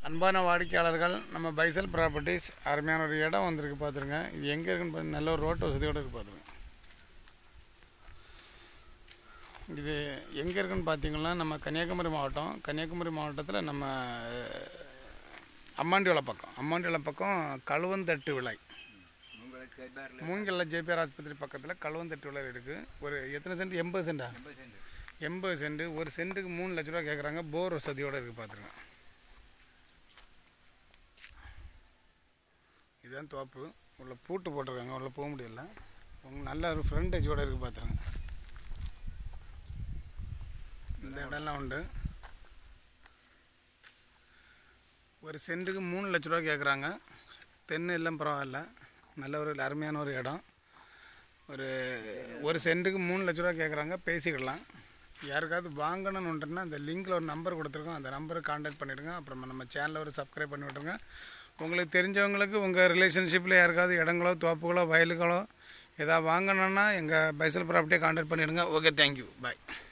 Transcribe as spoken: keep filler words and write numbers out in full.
அன்பான வாடிக்கையாளர்கள், நம்ம பைசல் ப்ராப்பர்ட்டிஸ் அருமையான ஒரு இடம் வந்திருக்கு பார்த்துருங்க. இது எங்கே இருக்குன்னு நல்ல ஒரு ரோட்டு வசதியோடு இருக்குது பார்த்துருங்க. இது எங்கே இருக்குன்னு பார்த்தீங்கன்னா நம்ம கன்னியாகுமரி மாவட்டம் கன்னியாகுமரி மாவட்டத்தில் நம்ம அம்மாண்டிவளை பக்கம் அம்மாண்டிவளை பக்கம் கழுவந்தட்டு விலை மூங்கில் ஜேபிஆர் ஆஸ்பத்திரி பக்கத்தில் கழுவந்தட்டு விலை இருக்குது. ஒரு எத்தனை சென்ட்? எண்பது சென்டா? எண்பது சென்ட். ஒரு சென்ட்டுக்கு மூணு லட்ச ரூபா கேட்குறாங்க. போர் வசதியோடு இருக்குது பார்த்துருங்க. இதுதான் தோப்பு. உள்ள பூட்டு போட்டிருக்காங்க, உள்ள போக முடியல. உங்கள் நல்ல ஒரு ஃப்ரண்டேஜோடு இருக்குது பார்த்துருங்க. இந்த இடம்லாம் உண்டு. ஒரு சென்ட்டுக்கு மூணு லட்ச ரூபா கேட்குறாங்க. தென்னை எல்லாம் பரவாயில்ல, நல்ல ஒரு அருமையான ஒரு இடம். ஒரு ஒரு சென்ட்டுக்கு மூணு லட்ச ரூபா கேட்குறாங்க, பேசிக்கிடலாம். யாருக்காவது வாங்கணுன்னுட்டுன்னா அந்த லிங்கில் ஒரு நம்பர் கொடுத்துருக்கோம், அந்த நம்பருக்கு கான்டாக்ட் பண்ணிவிடுங்க. அப்புறமா நம்ம சேனலை ஒரு சப்ஸ்கிரைப் பண்ணி விட்ருங்க. உங்களுக்கு தெரிஞ்சவங்களுக்கு உங்கள் ரிலேஷன்ஷிப்பில் யாருக்காவது இடங்களோ தோப்புகளோ வயலுகளோ எதாவது வாங்கணுன்னா எங்கள் பைசல் ப்ராப்பர்ட்டியை கான்டாக்ட் பண்ணிவிடுங்க. ஓகே, தேங்க்யூ, பாய்.